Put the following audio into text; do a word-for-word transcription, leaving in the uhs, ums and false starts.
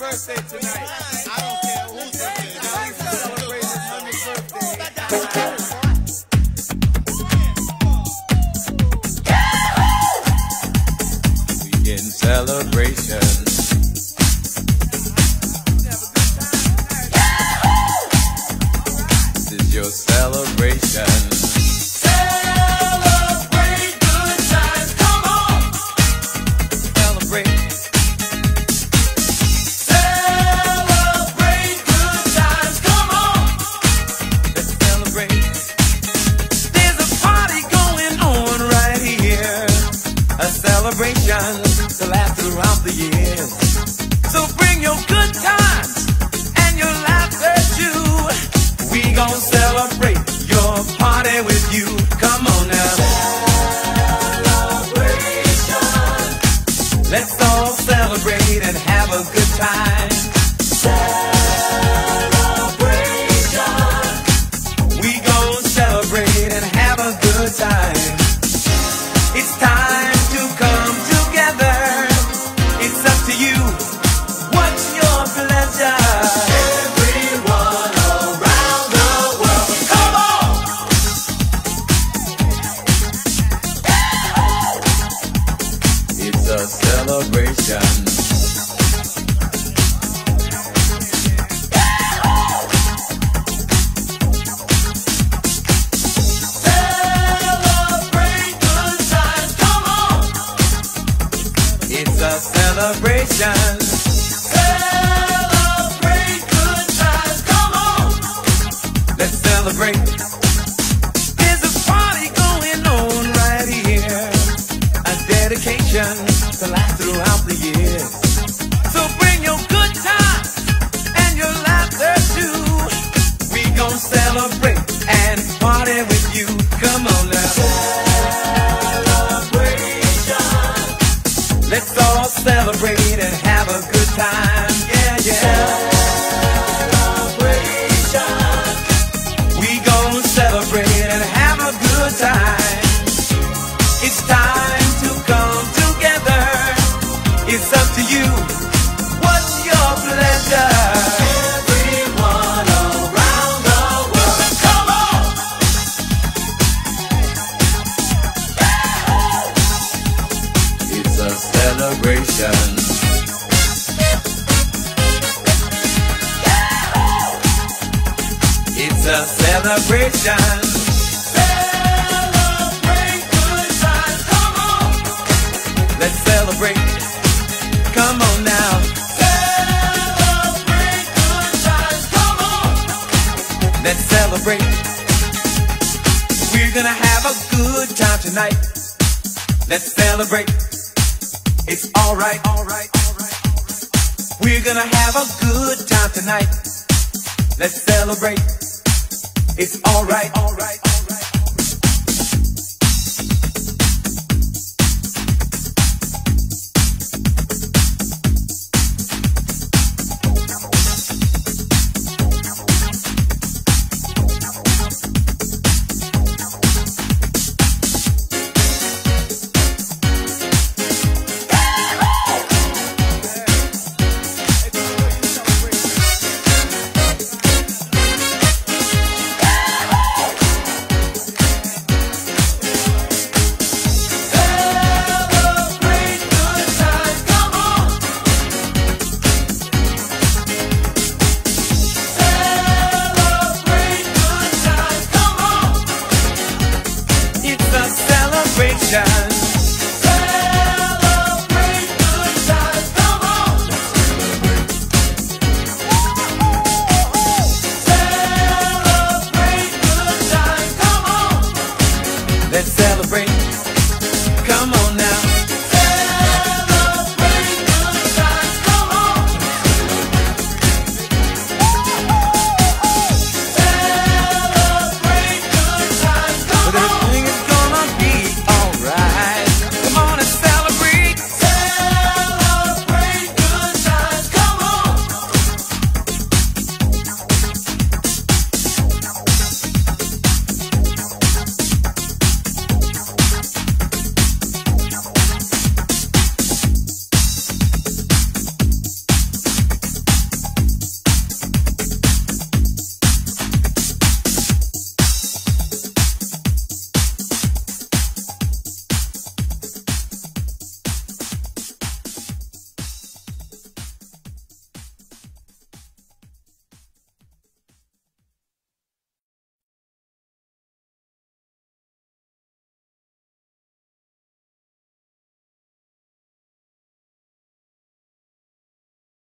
birthday tonight. I don't care whose birthday. Now he's celebrating his hundredth birthday. In celebration, this is your celebration. Celebrate good times, come on. Celebrate. Celebrate good times, come on. Let's celebrate. There's a party going on right here, a celebration to last throughout the years. So bring your good times and your laughter too. We gon' celebrate your party with you. Come on now. Celebration. Let's all celebrate and have a good time. Celebration. We gon' celebrate and have a good time. It's time to come together. It's up to you. What's your pleasure? Everyone around the world, come on. It's a celebration. Celebrate good times, come on. It's a celebration. Celebrate good times, come on. Let's celebrate. There's a party going on right here, a dedication to last throughout the years. So bring your good times and your laughter too. We gon' celebrate and party with you. Come on now. Celebration. Let's all celebrate and have a good time. Yeah, yeah. Celebration. We gon' celebrate and have a good time. It's time to come together. It's up to you. What's your pleasure? Everyone around the world, come on. It's a celebration. It's a celebration. Celebrate good times, come on. Let's celebrate. Come on now. Celebrate good times, come on. Let's celebrate. We're gonna have a good time tonight. Let's celebrate. It's alright, alright, alright. We're gonna have a good time tonight. Let's celebrate. It's alright, alright.